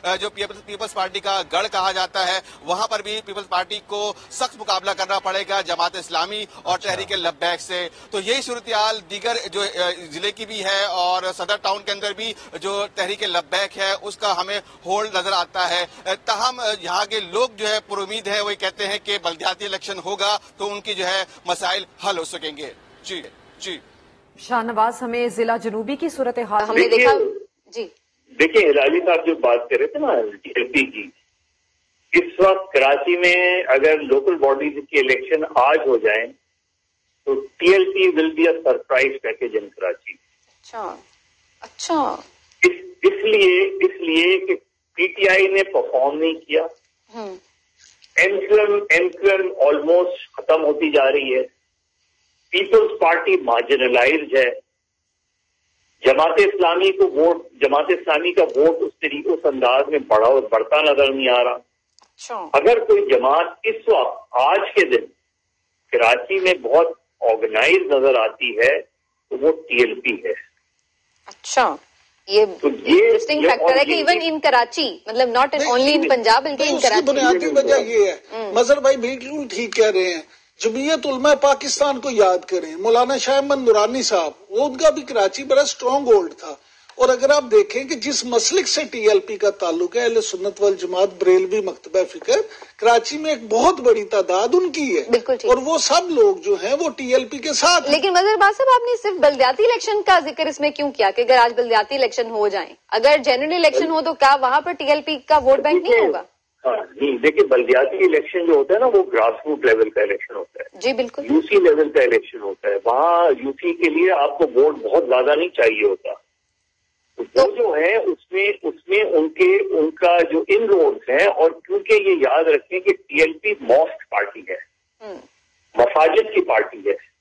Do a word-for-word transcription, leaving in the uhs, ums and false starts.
جو Peoples party کا گڑھ کہا جاتا ہے وہاں پر بھی پیپلز پارٹی کو سخت مقابلہ کرنا پڑے گا جماعت اسلامی اور تحریک لبیک سے. تو یہی صورتحال دیگر جو ضلع کی بھی ہے اور صدر ٹاؤن کے اندر بھی جو تحریک لبیک ہے اس کا ہمیں ہولڈ نظر آتا ہے. تاہم یہاں کے لوگ جو ہے پر امید ہے وہ کہتے ہیں کہ بلدیاتی الیکشن ہوگا تو ان کی جو ہے مسائل حل ہو سکیں گے. جی جی شاہ نواز، ہمیں ضلع جنوبی کی صورتحال ہم نے دیکھا. جی دیکھیں ہلالی صاحب جو بات کر رہے تھے نا ٹی ایل پی کی، اس وقت کراچی میں اگر لوکل باڈیز کی الیکشن آج ہو جائیں تو T L P will be a surprise package in Karachi. اچھا اچھا اس, اس لیے اس لیے کہ پی ٹی آئی نے پرفارم نہیں کیا. انفلم انفلم آلموسٹ ختم ہوتی جا رہی ہے. پیپلز پارٹی مارجنلائزڈ ہے. جماعت اسلامی کو ووٹ جماعت اسلامی کا ووٹ اس طریقے اس انداز میں بڑھا بڑھتا نظر نہیں آ رہا. اگر کوئی جماعت اس وقت آج کے دن کراچی میں بہت آرگنائز نظر آتی ہے تو وہ ٹی ایل پی ہے. اچھا، یہ انٹرسٹنگ فیکٹر ہے کہ ایون ان کراچی، مطلب ناٹ اونلی ان پنجاب بلکہ ان کراچی. بنیادی وجہ یہ ہے، مظہر بھائی بالکل ٹھیک کہہ رہے ہیں. جمعیت علماء پاکستان کو یاد کریں، مولانا شاہ احمد نورانی صاحب، وہ ان کا بھی کراچی بڑا اسٹرانگ ہولڈ تھا. اور اگر آپ دیکھیں کہ جس مسلک سے ٹی ایل پی کا تعلق ہے، اہل سنت والجماعت بریلوی مکتبہ فکر، کراچی میں ایک بہت بڑی تعداد ان کی ہے. اور وہ سب لوگ جو ہیں وہ ٹی ایل پی کے ساتھ. لیکن مظہر باز صاحب، آپ نے صرف بلدیاتی الیکشن کا ذکر اس میں کیوں کیا کہ اگر آج بلدیاتی الیکشن ہو جائیں، اگر جنرل الیکشن ہو تو کیا وہاں پر ٹی ایل پی کا ووٹ بینک نہیں ہوگا؟ ہاں نہیں، دیکھیے بلدیاتی الیکشن جو ہوتا ہے نا وہ گراس روٹ لیول کا الیکشن ہوتا ہے. جی بالکل. یو سی لیول کا الیکشن ہوتا ہے. وہاں یو سی کے لیے آپ کو ووٹ بہت زیادہ نہیں چاہیے ہوتا. وہ جو ہے اس میں اس میں ان کے ان کا جو ان روڈز ہیں، اور کیونکہ یہ یاد رکھیں کہ T L P most party ہے، مساجد کی پارٹی ہے.